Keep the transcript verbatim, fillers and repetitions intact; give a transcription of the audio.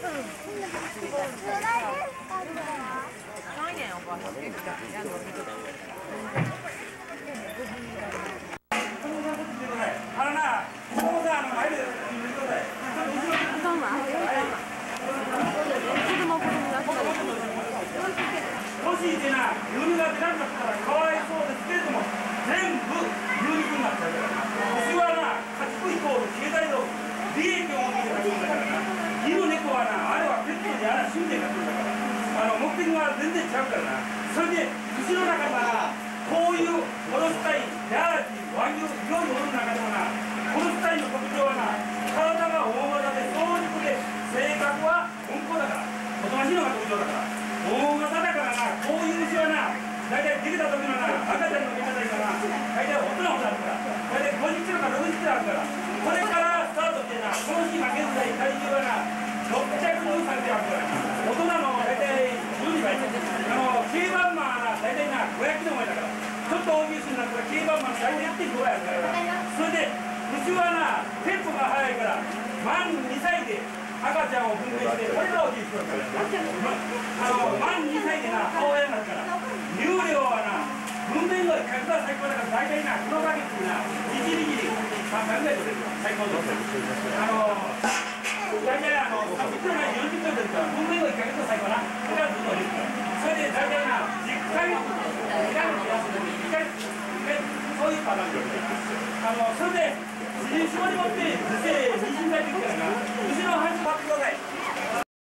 もしでな、牛が出なかったらかわいそうですけれども、全部牛肉になっちゃうからな。牛はな、家畜イコール経済道具、利益を持って家畜だからな。犬猫はな、あれはペットであら死んで家畜だから。あの目的が全然違うからな。それで牛の中からこういうホロスタイン、ヤージ、和牛、良いものの中でもな、ホロスタインの特徴はな、体が大型で早熟で性格は温厚だから、おとなしいのが特徴だから。大型だからな、こういう牛はな、大体できた時のな、赤ちゃんの見方いいからな、大体大人ほどあるから、大体ごじゅっキロかろくじゅっキロあるから、これからスタートしてな、この日今現在体重はな、ろっぴゃくじゅうさんキロあるから、大人の大体じゅうにばい、あの、軽バンマーはな、大体な、ごひゃくキロ超えだから、ちょっと大きい牛になったら軽バンマーの大体いってんごばいあるからな、それで、牛はな、テンポが速いから、満にさいで、赤ちゃんを分娩して、これが大きい人だから、あの満にさいでな、母親になるから、乳量はな、分娩後いっかげつは最高だから、大体な、このかげつにな、いちにちにさんかいぐらい取れるから、最高です。あの大体あの、さんじゅっキロないよんじゅっキロ出るから、分娩後いっかげつは最高な、これはずっと出るから、それで大体な、じゅっかい、にかいの目安で、いっかい、そういうパターンで、あのそれで、自然絞り持って、実際、妊娠されてきたらな、牛の繁殖発表会。